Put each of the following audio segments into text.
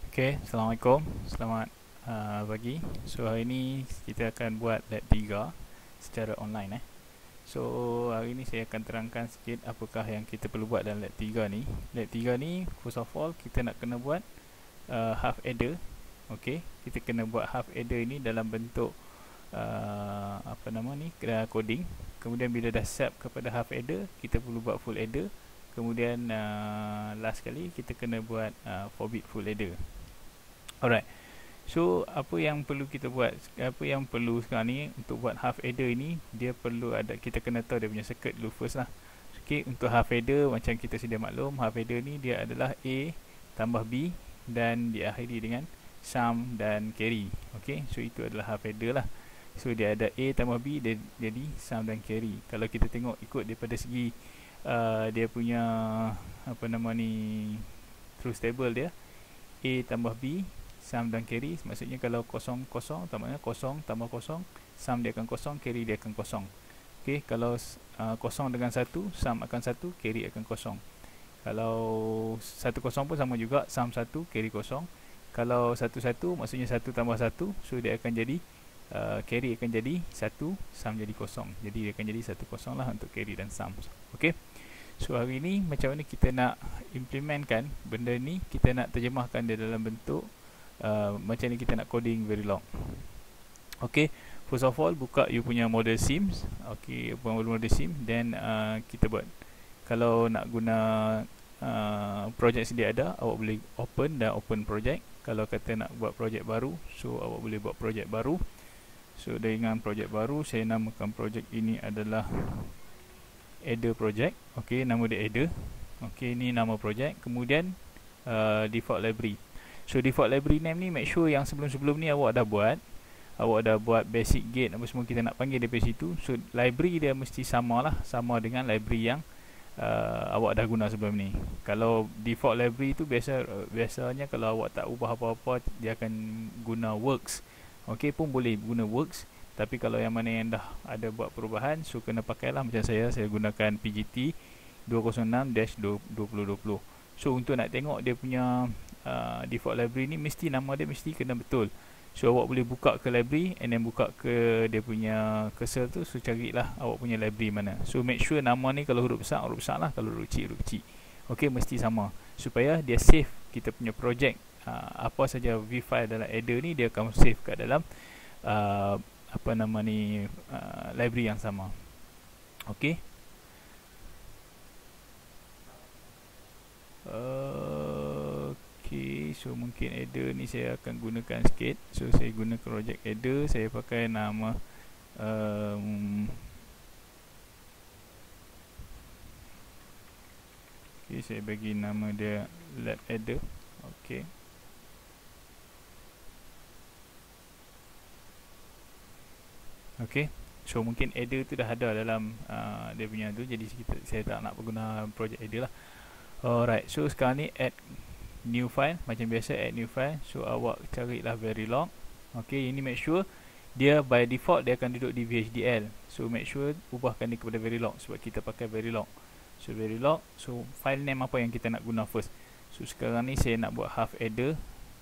Okay, Assalamualaikum. Selamat pagi. So hari ni kita akan buat lab 3 secara online So hari ni saya akan terangkan sikit apakah yang kita perlu buat dalam lab 3 ni. Lab 3 ni first of all kita nak kena buat half adder. Okay, kita kena buat half adder ni dalam bentuk coding. Kemudian bila dah siap kepada half adder, kita perlu buat full adder. Kemudian last kali kita kena buat 4-bit full adder. Alright. So apa yang perlu kita buat, apa yang perlu sekarang ni untuk buat half adder ini, dia perlu ada, kita kena tahu dia punya circuit dulu first lah. Okay, untuk half adder macam kita sedia maklum, half adder ni dia adalah A tambah B dan diakhiri dengan sum dan carry. Okay, so itu adalah half adder lah. So dia ada A tambah B, dia jadi sum dan carry. Kalau kita tengok ikut daripada segi dia punya truth table dia, A tambah B sum dan carry, maksudnya kalau kosong kosong, maksudnya kosong tambah kosong, sum dia akan kosong, carry dia akan kosong. Okey, kalau kosong dengan satu, sum akan satu, carry akan kosong. Kalau satu kosong pun sama juga, sum satu, carry kosong. Kalau satu satu, maksudnya satu tambah satu, so dia akan jadi carry akan jadi satu, sum jadi kosong. Jadi dia akan jadi satu kosong lah untuk carry dan sum. Okey. So hari ni macam mana kita nak implementkan benda ni, kita nak terjemahkan dia dalam bentuk macam ni kita nak coding Verilog. Okay, first of all buka you punya model sims. Okay, model sim, then kita buat. Kalau nak guna project sedia ada, awak boleh open dan open project. Kalau kata nak buat project baru, so awak boleh buat project baru. So dengan project baru, saya namakan project ini adalah adder project. Okay, nama dia adder. Okay, ini nama project. Kemudian default library. So default library name ni make sure yang sebelum-sebelum ni awak dah buat. Awak dah buat basic gate apa semua kita nak panggil daripada situ. So library dia mesti samalah, sama dengan library yang awak dah guna sebelum ni. Kalau default library tu biasanya kalau awak tak ubah apa-apa, dia akan guna works. Okey, pun boleh guna works. Tapi kalau yang mana yang dah ada buat perubahan, so kena pakailah macam saya gunakan PGT 206-2020. So untuk nak tengok dia punya default library ni, mesti nama dia mesti kena betul. So awak boleh buka ke library and then buka ke dia punya cursor tu, so carilah awak punya library mana. So make sure nama ni kalau huruf besar lah, kalau huruf kecil. Okey, mesti sama supaya dia save kita punya project. Apa saja v file dalam adder ni, dia akan save kat dalam library yang sama. Okey. Okay, so mungkin adder ni saya akan gunakan sikit. So saya guna project adder, saya pakai nama okay, saya bagi nama dia lab adder. Okay. Okay, so mungkin adder tu dah ada dalam dia punya tu, jadi saya tak nak guna project adder lah. Alright, so sekarang ni add new file, macam biasa add new file. So awak carilah Verilog. Okay, ini make sure dia by default dia akan duduk di VHDL. So make sure ubahkan dia kepada Verilog sebab kita pakai Verilog. So Verilog, so file name apa yang kita nak guna first. So sekarang ni saya nak buat half adder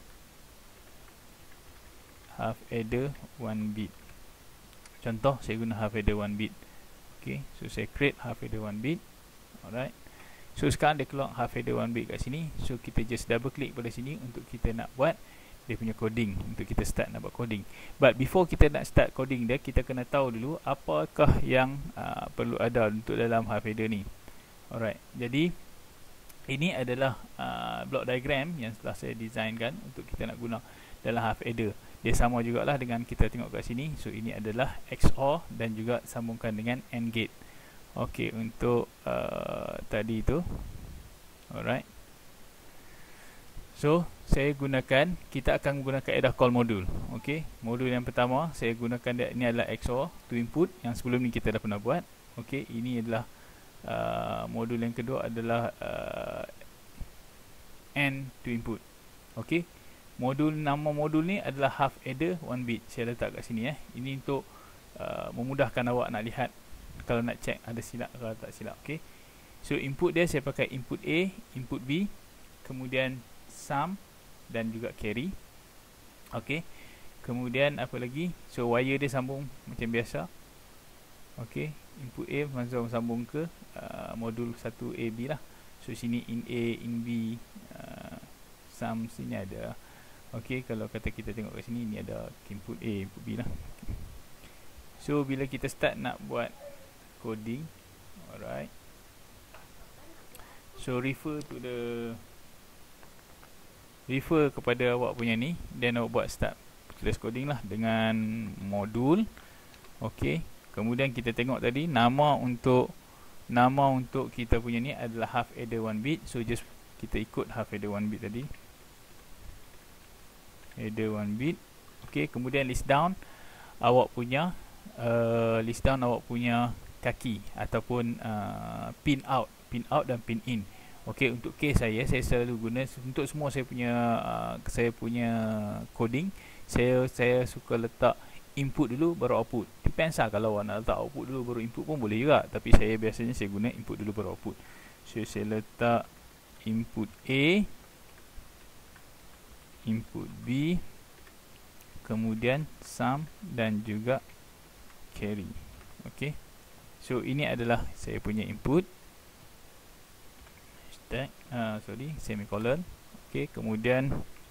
1 bit. Contoh saya guna half adder 1 bit. Okay, so saya create half adder 1 bit. Alright. So sekarang dia keluar half adder 1 bit kat sini. So kita just double click pada sini untuk kita nak buat dia punya coding, untuk kita start nak buat coding. But before kita nak start coding dia, kita kena tahu dulu apakah yang perlu ada untuk dalam half adder ni. Alright, jadi ini adalah block diagram yang telah saya designkan untuk kita nak guna dalam half adder. Dia sama jugalah dengan kita tengok kat sini. So ini adalah XOR dan juga sambungkan dengan AND gate. Okey, untuk tadi tu. Alright. So kita akan gunakan kaedah call modul. Okey, modul yang pertama saya gunakan dia, ini adalah XOR to input yang sebelum ni kita dah pernah buat. Okey, ini adalah modul yang kedua adalah AND to input. Okey, nama modul ni adalah half adder 1 bit. Saya letak kat sini Ini untuk memudahkan awak nak lihat kalau nak check ada silap atau tak silap. Okay, so input dia saya pakai input A, input B, kemudian sum dan juga carry. Okey. Kemudian apa lagi? So wire dia sambung macam biasa. Okey, input A langsung sambung ke modul 1AB lah. So sini in A, in B, sum sini ada. Okey, kalau kata kita tengok kat sini, ni ada input A, input B lah. So bila kita start nak buat coding, alright. So refer kepada awak punya ni, then awak buat start class coding lah dengan modul. Okey, kemudian kita tengok tadi nama untuk kita punya ni adalah half adder 1 bit. So just kita ikut half adder 1 bit tadi, adder 1 bit. Okey, kemudian list down awak punya kaki ataupun pin out dan pin in. Okey, untuk case saya selalu guna untuk semua saya punya coding, saya suka letak input dulu baru output. Depends lah, kalau awak nak letak output dulu baru input pun boleh juga, tapi biasanya saya guna input dulu baru output. So saya letak input A, input B, kemudian sum dan juga carry. Okey, so ini adalah saya punya input. Semicolon. Okey, kemudian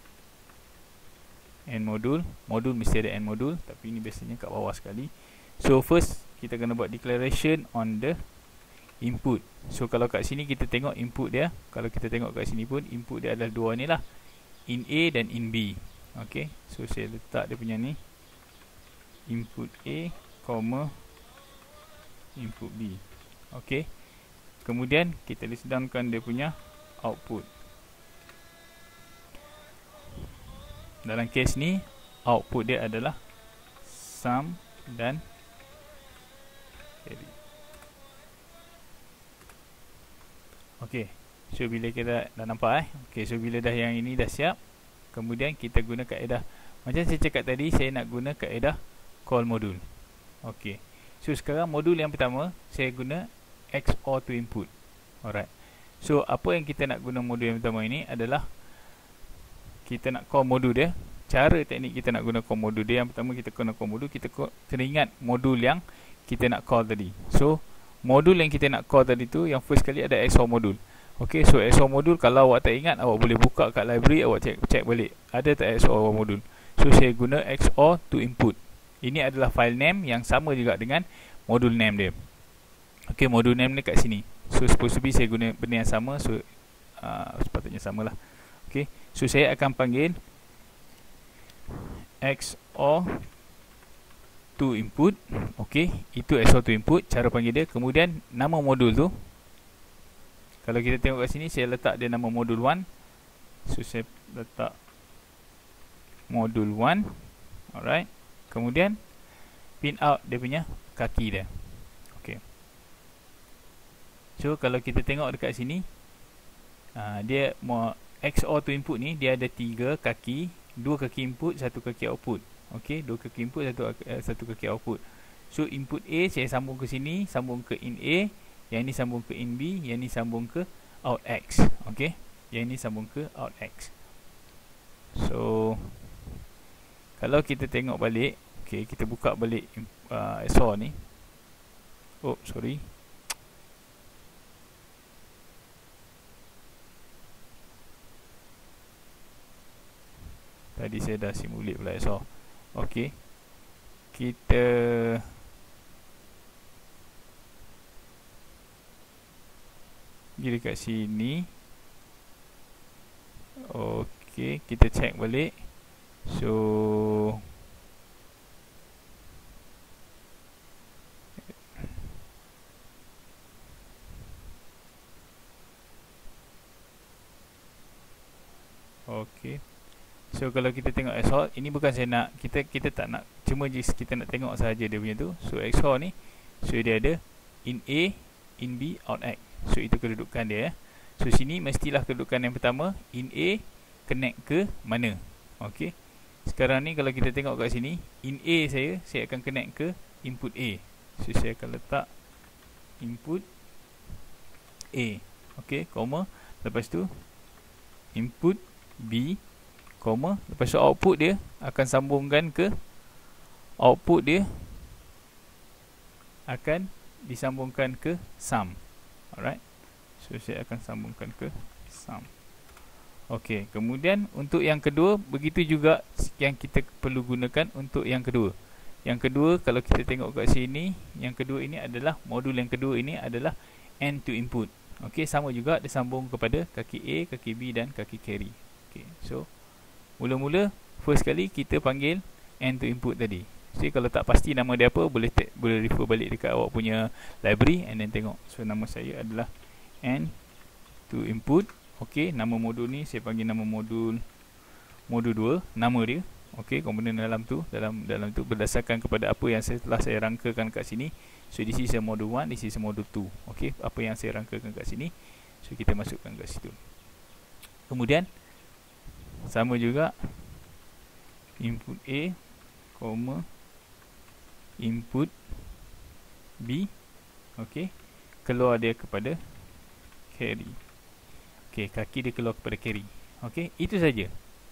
end modul mesti ada end modul, tapi ini biasanya kat bawah sekali. So first kita kena buat declaration on the input. So kalau kat sini kita tengok input dia, kalau kita tengok kat sini pun input dia adalah dua ni lah, in A dan in B. Okey, so saya letak dia punya ni input A, input B. Okey, kemudian kita list downkan dia punya output. Dalam case ni output dia adalah sum dan carry. Okey, so bila kita dah nampak okey, so bila dah yang ini dah siap, kemudian kita guna kaedah macam saya cakap tadi, saya nak guna kaedah call modul. Okey, so sekarang modul yang pertama saya guna XOR to input. Alright, so apa yang kita nak guna modul yang pertama ini adalah kita nak call modul dia. Cara teknik kita nak guna call modul dia, yang pertama kita kena call modul, kita kena ingat modul yang kita nak call tadi. So modul yang kita nak call tadi tu, yang first kali ada XOR modul. Okey, so XOR modul kalau awak tak ingat, awak boleh buka kat library, awak check balik ada tak XOR modul. So saya guna XOR to input. Ini adalah file name yang sama juga dengan modul name dia. Okey, modul name ni kat sini. So supposed to be saya guna benda yang sama, so sepatutnya samalah. Okey, so saya akan panggil XOR to input. Okey, itu XOR to input, cara panggil dia. Kemudian nama modul tu, kalau kita tengok kat sini, saya letak dia nama modul 1. So saya letak modul 1. Alright, kemudian pin out dia punya kaki dia. Okey, so kalau kita tengok dekat sini, dia XOR to input ni dia ada 3 kaki, 2 kaki input, 1 kaki output. Okey, 2 kaki input, 1 kaki output. So input A saya sambung ke sini, sambung ke in A, yang ini sambung ke in B, yang ini sambung ke out X. Okey, yang ini sambung ke out X. So kalau kita tengok balik, okey, kita buka balik XOR ni. Oh, sorry. Tadi saya dah simulate pula XOR. Okey, kita pergi dekat sini. Okey, kita check balik. So okey, so kalau kita tengok XOR, ini bukan saya nak, kita tak nak, cuma just kita nak tengok sahaja dia punya tu. So XOR ni, so dia ada in A, in B, out X. So itu kedudukan dia. So sini mestilah kedudukan yang pertama, in A connect ke mana. Okey, sekarang ni kalau kita tengok kat sini, in A saya akan connect ke input A. So saya akan letak input A. Okey, koma, lepas tu input B, koma, lepas tu output dia akan sambungkan ke output dia akan disambungkan ke sum. Alright, so saya akan sambungkan ke sum. Okey, kemudian untuk yang kedua begitu juga yang kita perlu gunakan untuk yang kedua. Yang kedua, kalau kita tengok kat sini, yang kedua ini adalah modul yang kedua ini adalah AND to input. Okey, sama juga dia sambung kepada kaki A, kaki B dan kaki carry. Okey, so mula-mula first kali kita panggil AND to input tadi. Jadi kalau tak pasti nama dia apa, boleh refer balik dekat awak punya library and then tengok. So nama saya adalah AND to input. Okey, nama modul ni saya panggil nama modul 2, nama dia. Okey, komponen dalam tu berdasarkan kepada apa yang telah saya rangkakan kat sini. So this is modul 1, this is modul 2. Okey, apa yang saya rangkakan kat sini, so kita masukkan kat situ. Kemudian sama juga input A, input B. Okey, keluar dia kepada carry. Okey, kaki dia keluar kepada carry. Okey, itu saja.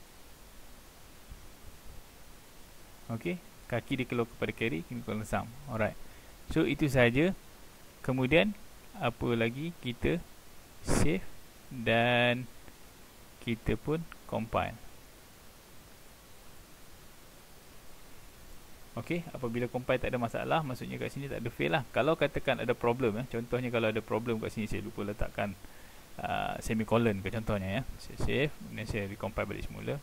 Okey, kaki dia keluar kepada carry, kita keluar sum. Alright, so itu saja. Kemudian apa lagi, kita save dan kita pun compile. Okey, apabila compile tak ada masalah, maksudnya kat sini tak ada fail lah. Kalau katakan ada problem, contohnya kalau ada problem kat sini, saya lupa letakkan semicolon ke contohnya, saya save, kemudian saya recompile balik semula.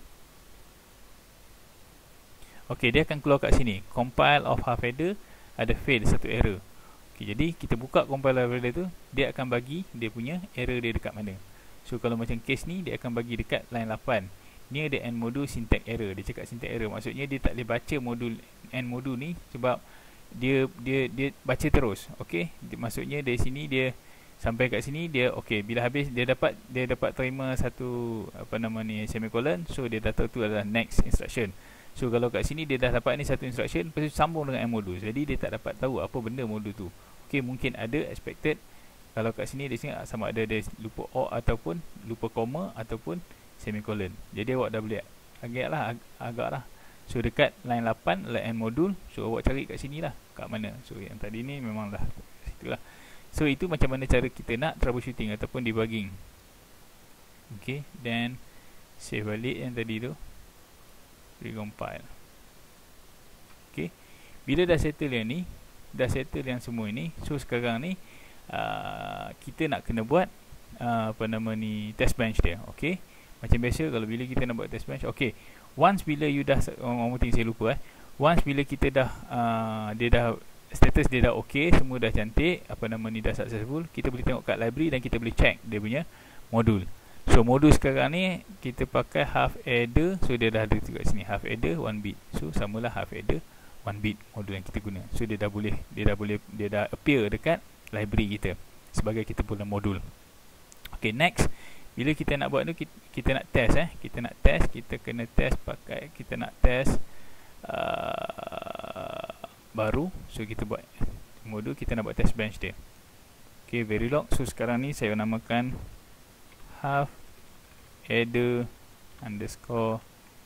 Okey, dia akan keluar kat sini, compile of half header ada fail, satu error. Okey, jadi kita buka compile of header tu, dia akan bagi dia punya error dia dekat mana. So kalau macam case ni, dia akan bagi dekat line 8. Ni ada end modul syntax error. Dia cakap syntax error, maksudnya dia tak boleh baca modul end modul ni sebab dia baca terus. Okey, maksudnya dari sini dia sampai kat sini dia okey, bila habis dia dapat terima satu semicolon, so dia dah tahu tu adalah next instruction. So kalau kat sini dia dah dapat ni satu instruction, lepas tu sambung dengan end modul. Jadi dia tak dapat tahu apa benda modul tu. Okey, mungkin ada expected. Kalau kat sini dia sama ada dia lupa or ataupun lupa koma ataupun semicolon. Jadi awak dah boleh agak lah. So dekat line 8 adalah end modul. So awak cari kat sini lah, kat mana. So yang tadi ni memang dah situlah. So itu macam mana cara kita nak troubleshooting ataupun debugging. Okey, then save balik yang tadi tu, recompile. Okey, bila dah settle yang ni, dah settle yang semua ni, so sekarang ni kita nak kena buat test bench dia. Okey, macam biasa kalau bila kita nak buat test bench, okey, once bila you dah saya lupa once bila kita dah dia dah status dia dah okey, semua dah cantik, dah successful, kita boleh tengok kat library dan kita boleh check dia punya modul. So modul sekarang ni kita pakai half adder, so dia dah ada kat sini half adder 1 bit. So samalah half adder 1 bit modul yang kita guna. So dia dah appear dekat library kita sebagai kita punya modul. Okay, next, bila kita nak buat tu, kita nak test kita kena test pakai, kita nak test baru. So kita buat modul, kita nak buat test bench dia. Okay, Verilog. So sekarang ni saya namakan half adder underscore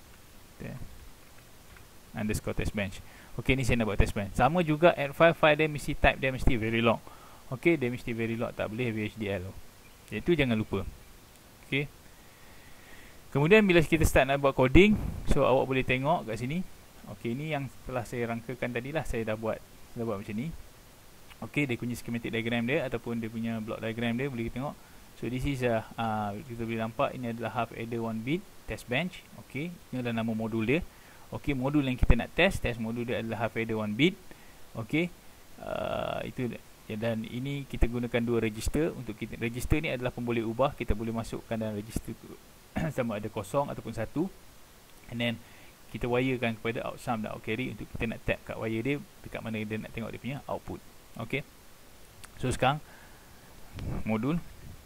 test bench. Okay, ni saya nak buat test bench. Sama juga add file dia mesti type dia mesti Verilog. Okay, dia mesti Verilog, tak boleh VHDL. Itu jangan lupa. Okay, kemudian bila kita start nak buat coding, so awak boleh tengok kat sini. Okay, ni yang telah saya rangkakan tadi lah, saya dah buat macam ni. Okay, dia punya schematic diagram dia ataupun dia punya block diagram dia boleh kita tengok. So this is kita boleh nampak ini adalah half adder 1 bit test bench. Okay, ini adalah nama modul dia. Okay, modul yang kita nak test modul dia adalah half adder 1 bit. Okay, itu dan ini kita gunakan dua register. Untuk kita, register ni adalah pemboleh ubah, kita boleh masukkan dalam register tu sama ada 0 ataupun 1, and then kita wirekan kepada out sum dan out carry untuk kita nak tap kat wire dia dekat mana dia nak tengok dia punya output. Okay, so sekarang modul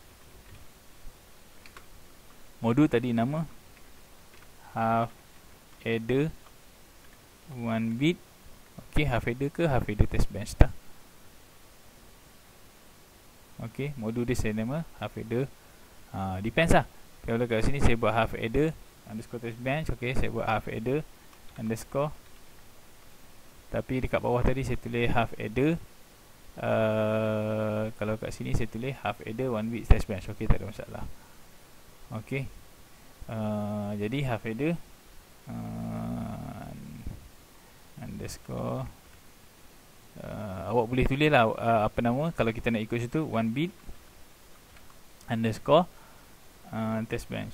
tadi nama half adder 1 bit. Okay, half adder ke half adder test bench tak? Okay, modul dia saya nama half adder, depends lah. Kalau kat sini saya buat half adder underscore test bench. Okey, saya buat half adder underscore, tapi dekat bawah tadi saya tulis half adder. Kalau kat sini saya tulis half adder 1 bit test bench. Okey, tak ada masalah. Okey, jadi half adder underscore, awak boleh tulis lah apa nama kalau kita nak ikut situ, 1 bit underscore test bench.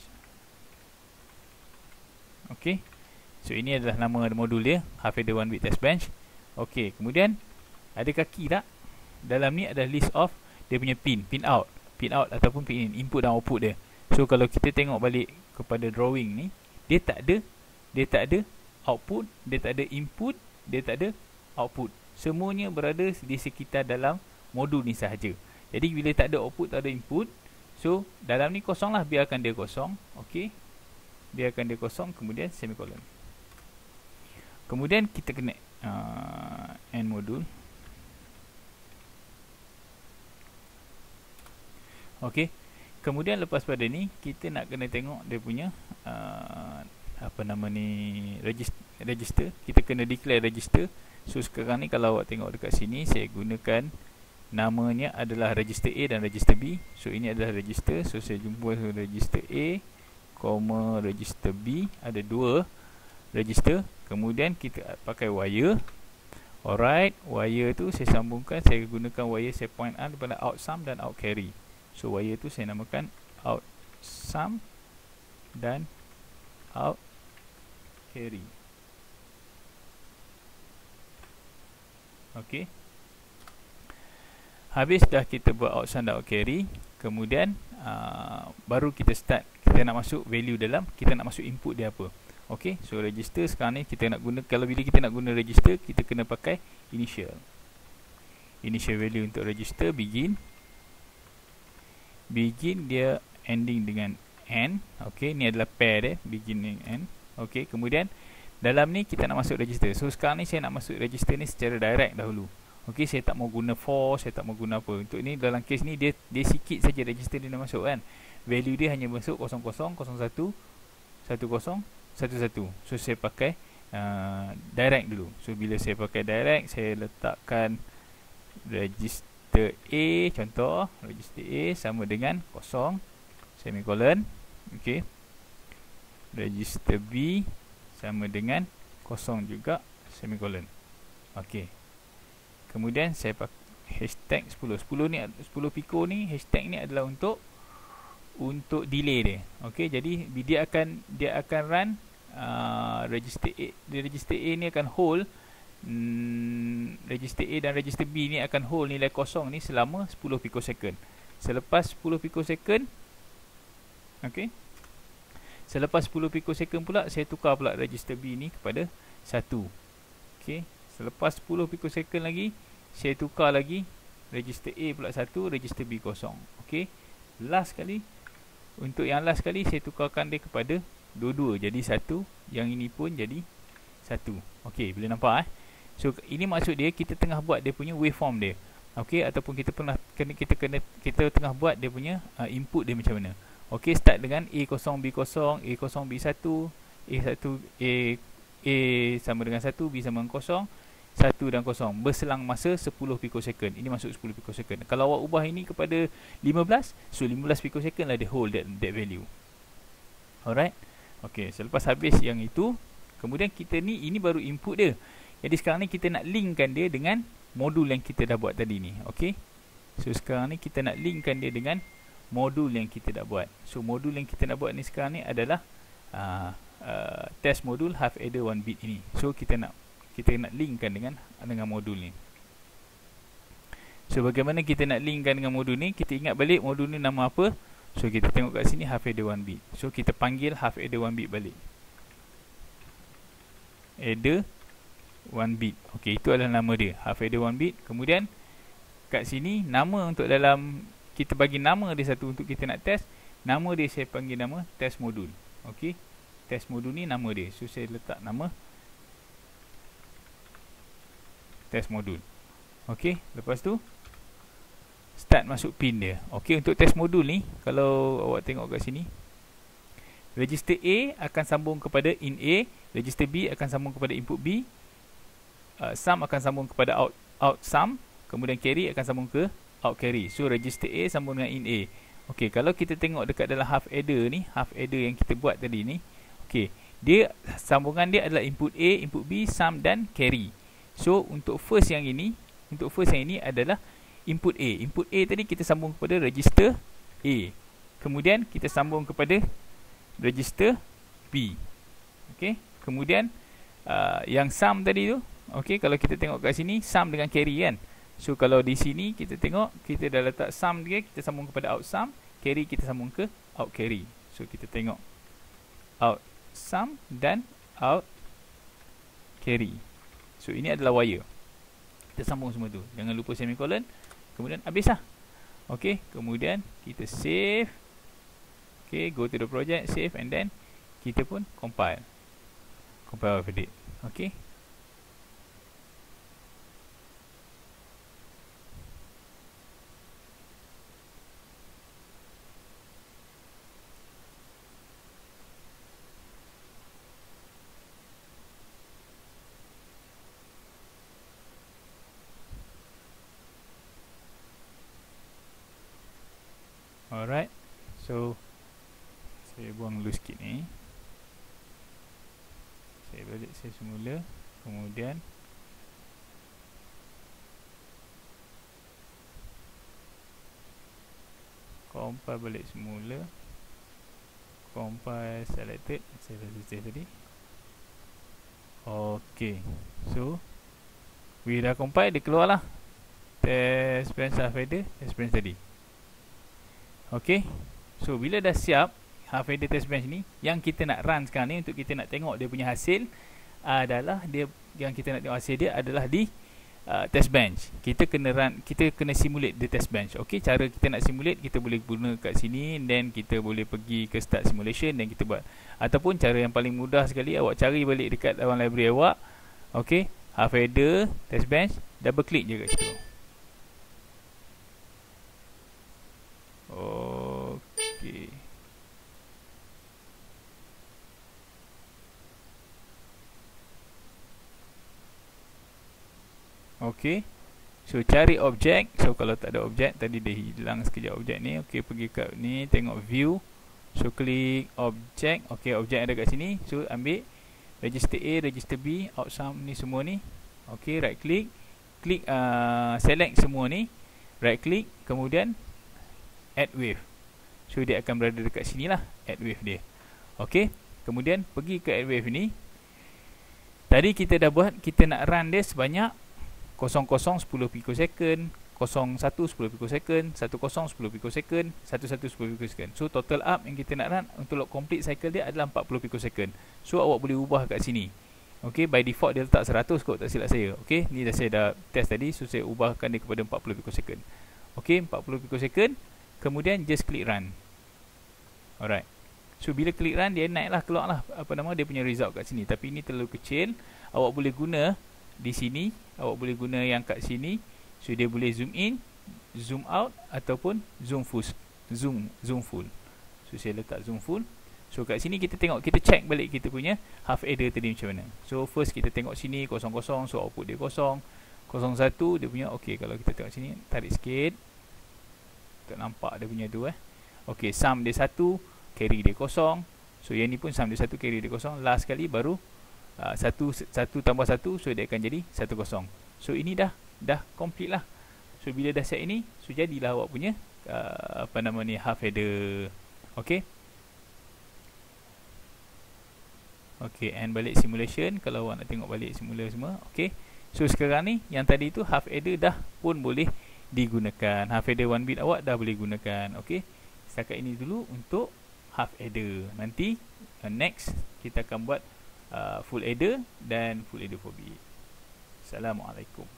Okey, so ini adalah nama modul dia, half adder 1 bit test bench. Okey, kemudian ada kaki tak? Dalam ni ada list of dia punya pin out ataupun pin in, input dan output dia. So kalau kita tengok balik kepada drawing ni, dia tak ada output, dia tak ada input, dia tak ada output. Semuanya berada di sekitar dalam modul ni sahaja. Jadi bila tak ada output, tak ada input, so dalam ni kosong lah, biarkan dia kosong. Okey, biarkan dia kosong, kemudian semicolon. Kemudian kita kena end modul. Okey, kemudian lepas pada ni kita nak kena tengok dia punya apa nama ni, register. Kita kena declare register. So sekarang ni kalau awak tengok dekat sini, saya gunakan namanya adalah register A dan register B. So ini adalah register. So saya jumpa register A, register B, ada dua register. Kemudian kita pakai wire. Alright, wire tu saya sambungkan, saya gunakan wire, saya point out daripada out sum dan out carry. So wire tu saya namakan out sum dan out carry. Okey, habis dah kita buat out sum dan out carry, kemudian baru kita start, kita nak masuk value dalam, kita nak masuk input dia apa. Okey, so register sekarang ni kita nak guna, kalau bila kita nak guna register, kita kena pakai initial value untuk register. Begin dia ending dengan n. Okey, ni adalah pair dia, beginning n. Okey, kemudian dalam ni kita nak masuk register. So sekarang ni saya nak masuk register ni secara direct dahulu. Okey, saya tak mau guna for, saya tak mau guna apa. Untuk ni dalam case ni dia sikit saja register dia nak masuk kan. Value dia hanya masuk 00, 01, 10, 11. So saya pakai direct dulu. So bila saya pakai direct, saya letakkan register A, contoh register A sama dengan 0, semicolon. Okey, register B sama dengan 0 juga, semicolon. Okey, kemudian saya pakai hashtag 10 ni, 10 pico ni, hashtag ni adalah untuk delay dia. Okey, jadi dia akan run register A. Register A ni akan hold register A dan register B ni akan hold nilai kosong ni selama 10 picosecond. Selepas 10 picosecond, okey, selepas 10 picosecond pula saya tukar pula register B ni kepada 1. Okey, selepas 10 picosecond lagi saya tukar lagi register A pula 1, register B kosong. Okey, last kali, untuk yang last kali saya tukarkan dia kepada dua-dua jadi 1, yang ini pun jadi 1. Okey, boleh nampak So ini maksud dia, kita tengah buat dia punya waveform dia. Okey, ataupun kita tengah buat dia punya input dia macam mana. Okey, start dengan A0 B0, A0 B1, A sama dengan 1, B sama dengan 0, 1 dan 0, berselang masa 10 picosecond. Ini masuk 10 picosecond. Kalau awak ubah ini kepada 15, so 15 picosecond lah dia hold that value. Alright. Okey, selepas habis yang itu, kemudian kita ni, ini baru input dia. Jadi sekarang ni kita nak linkkan dia dengan modul yang kita dah buat tadi ni. Okey, so sekarang ni kita nak linkkan dia dengan modul yang kita dah buat. So modul yang kita nak buat ni sekarang ni adalah test modul half adder 1 bit ini. So kita nak linkkan dengan modul ni. So bagaimana kita nak linkkan dengan modul ni? Kita ingat balik modul ni nama apa. So kita tengok kat sini half adder 1 bit. So kita panggil half adder 1 bit balik, adder 1 bit. Okey, itu adalah nama dia, half adder 1 bit. Kemudian kat sini nama untuk dalam, kita bagi nama dia satu untuk kita nak test. Nama dia saya panggil nama test modul. Okey, test modul ni nama dia. So saya letak nama test modul. Okey, lepas tu start masuk pin dia. Okey, untuk test modul ni, kalau awak tengok kat sini, Register A akan sambung kepada in A, register B akan sambung kepada input B, sum akan sambung kepada out sum, kemudian carry akan sambung ke out carry. So register A sambung dengan in A. Okey, kalau kita tengok dekat dalam half adder ni, half adder yang kita buat tadi ni, okey, dia sambungan dia adalah input A, input B, sum dan carry. So untuk first yang ini adalah input A. Input A tadi kita sambung kepada register A. Kemudian kita sambung kepada register B. Okey, kemudian yang sum tadi tu, okey, kalau kita tengok kat sini sum dengan carry kan. So kalau di sini kita tengok, kita dah letak sum dia, kita sambung kepada out sum, carry kita sambung ke out carry. So kita tengok out sum dan out carry. So ini adalah wire. Kita sambung semua tu. Jangan lupa semicolon. Kemudian habis lah. Okey, kemudian kita save. Okay, go to the project, save, and then kita pun compile our edit. Okay. Alright, so saya buang dulu sikit ni. Saya balik saya semula. Kemudian compile balik semula. Compile selected. Saya dah save tadi. Okay, so we dah compile, dia keluar lah test bench half adder, test bench tadi. Okay, so bila dah siap half adder test bench ni, yang kita nak run sekarang ni untuk kita nak tengok dia punya hasil adalah dia, yang kita nak tengok hasil dia adalah di test bench. Kita kena run, kita kena simulate the test bench. Okey, cara kita nak simulate, kita boleh guna kat sini, then kita boleh pergi ke start simulation dan kita buat. Ataupun cara yang paling mudah sekali, awak cari balik dekat dalam library awak. Okey, half adder test bench, double click je kat situ. Okey. Okey. So cari objek. So kalau tak ada objek, tadi dia hilang sekejap objek ni. Okey, pergi kat ni, tengok view. So klik objek. Okey, objek ada kat sini. So ambil register A, register B, out sum ni semua ni. Okey, right click. Klik select semua ni. Right click, kemudian add wave. So dia akan berada dekat sini lah, add wave dia. Okey, kemudian pergi ke add wave ni. Tadi kita dah buat, kita nak run dia sebanyak 00 10 picosecond, 01 10 picosecond, 10 10 picosecond, 11 10 picosecond. So total up yang kita nak run untuk complete cycle dia adalah 40 picosecond. So awak boleh ubah kat sini. Okey, by default dia letak 100 kot, tak silap saya. Okey, ni dah saya dah test tadi, so saya ubahkan dia kepada 40 picosecond. Okey, 40 picosecond. Kemudian just klik run. Alright. So bila klik run, dia naiklah, keluarlah apa nama dia punya result kat sini. Tapi ini terlalu kecil. Awak boleh guna di sini, awak boleh guna yang kat sini. So dia boleh zoom in, zoom out ataupun zoom full. Zoom full. So saya letak zoom full. So kat sini kita tengok, kita check balik kita punya half adder tadi macam mana. So first kita tengok sini 00, so output dia 0. 01 dia punya, okey, kalau kita tengok sini, tarik sikit. Tak nampak dia punya tu Okey, sum dia 1, carry dia 0. So yang ni pun sum dia 1, carry dia 0. Last sekali baru 1 tambah 1, so dia akan jadi 10. So ini dah complete lah. So bila dah set ini, so jadilah awak punya apa nama ni, half adder. Okey. Okey, and balik simulation. Kalau awak nak tengok balik semula semua. Okey. So sekarang ni yang tadi tu half adder dah pun boleh digunakan. Half adder 1 bit awak dah boleh gunakan. Okey. Setakat ini dulu untuk half adder. Nanti next kita akan buat full adder dan full adder 4 bit. Assalamualaikum.